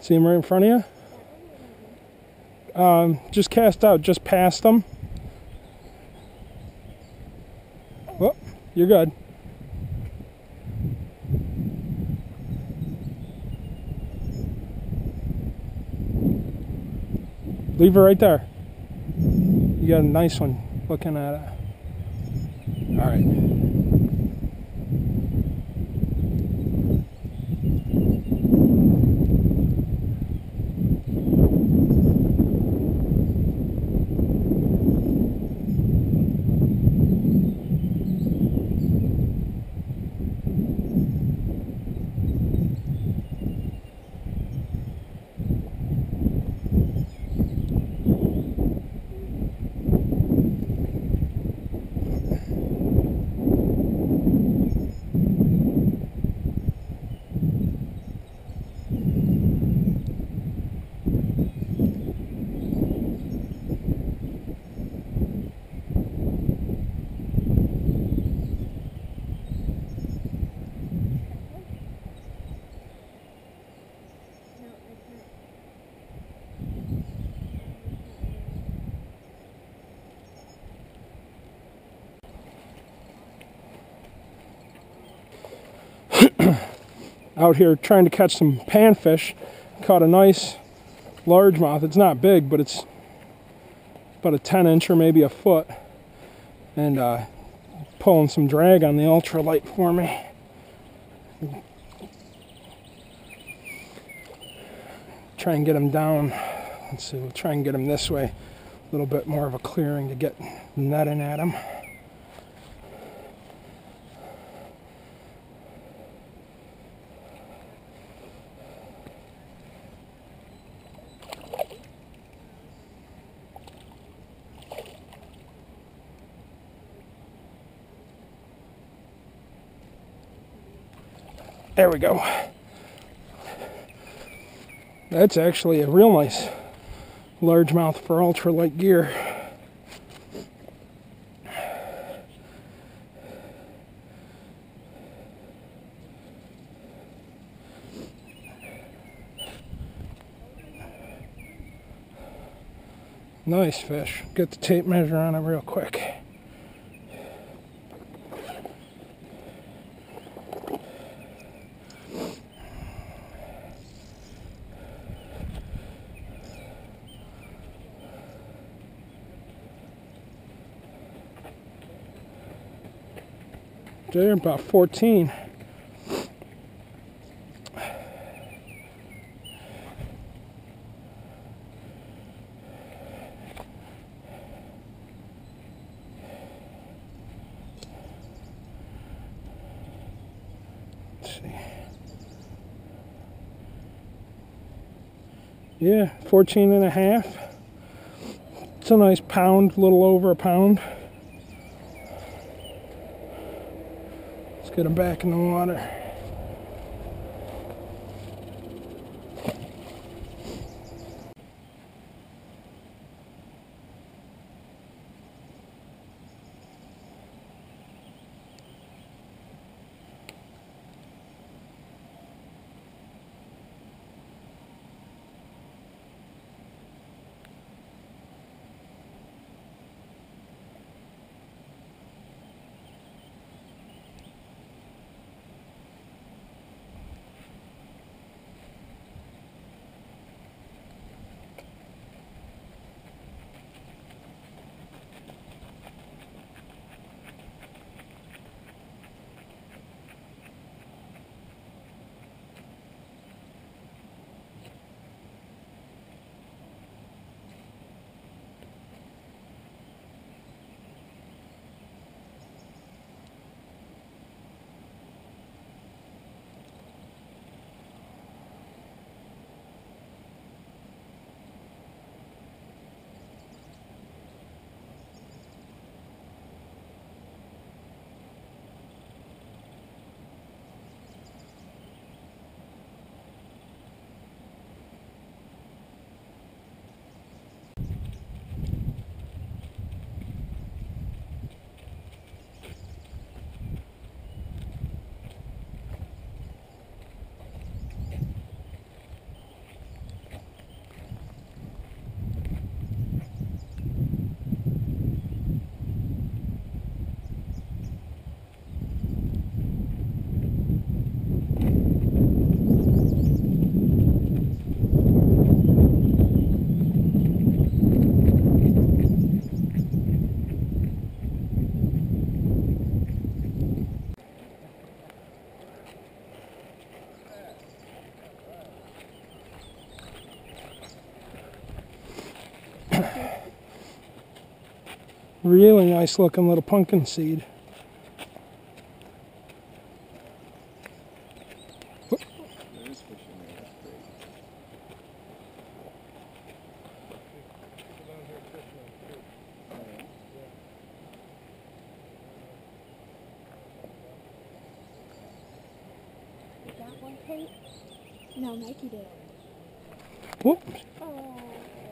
See him right in front of you? Just cast out, just past them. Well, you're good. Leave her right there. You got a nice one looking at it. All right. Out here trying to catch some panfish. Caught a nice largemouth. It's not big, but it's about a 10-inch or maybe a foot. And pulling some drag on the ultralight for me. Try and get him down. Let's see, we'll try and get him this way. A little bit more of a clearing to get netting at him. There we go. That's actually a real nice largemouth for ultralight gear. Nice fish. Get the tape measure on it real quick. There, about 14. Let's see. Yeah, 14 and a half. It's a nice pound, a little over a pound. Get them back in the water. Really nice looking little pumpkin seed. There is fish in there, that's great. Did that one Kate? No, Mikey did. Whoops. Oh.